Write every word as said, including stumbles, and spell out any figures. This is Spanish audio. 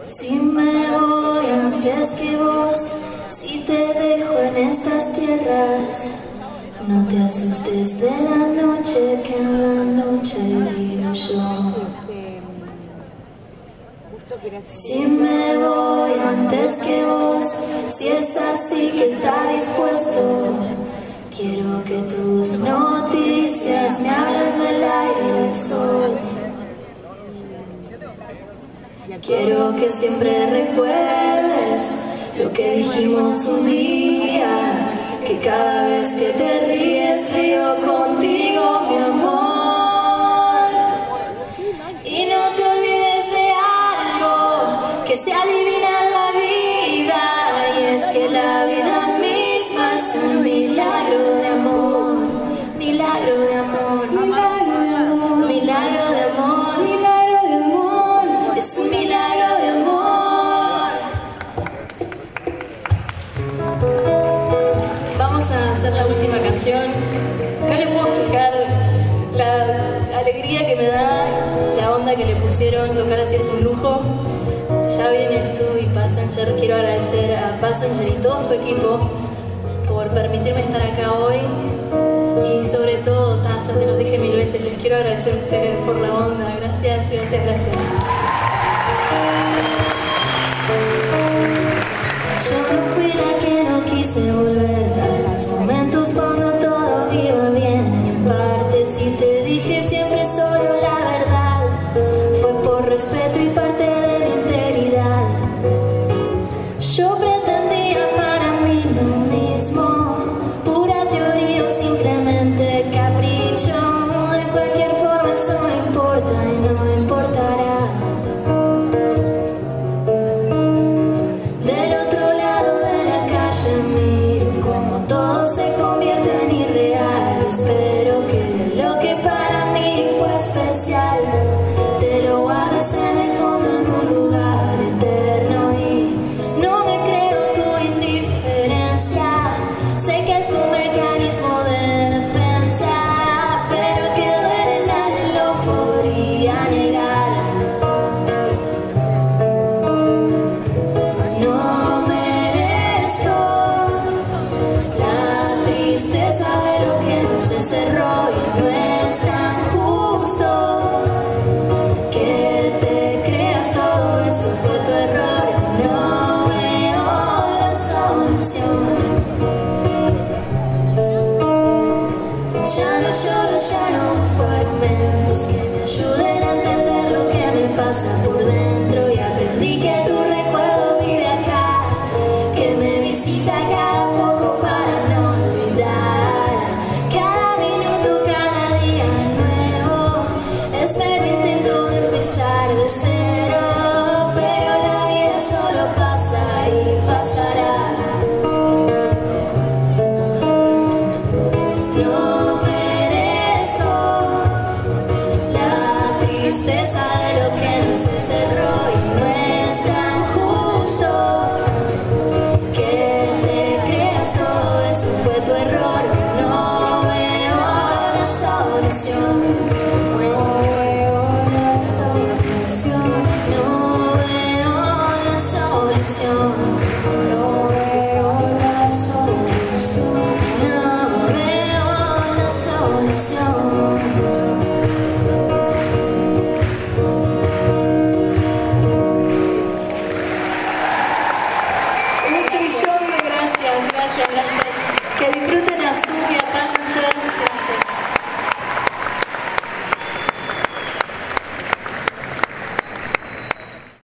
Si me voy antes que vos, si te dejo en estas tierras, no te asustes de la noche, que en la noche vivo yo. Si me voy antes que vos, si es así que está dispuesto, quiero que tus noticias me hablen del aire y del sol. Quiero que siempre recuerdes lo que dijimos un día, que cada vez que te ríes río contigo, mi amor. Y no te olvides de algo que se adivina en la vida, y es que la vida misma es un milagro de amor, milagro de amor, milagro de amor, milagro de amor, milagro de amor, es un milagro de amor. Vamos a hacer la última canción. Acá les puedo explicar la alegría que me da, la onda que le pusieron, tocar así es un lujo. Ya vienes tú y Passenger. Quiero agradecer a Passenger y todo su equipo por permitirme estar acá hoy. Y sobre todo, ta, ya te lo dije mil veces, les quiero agradecer a ustedes por la onda. Gracias, gracias, gracias.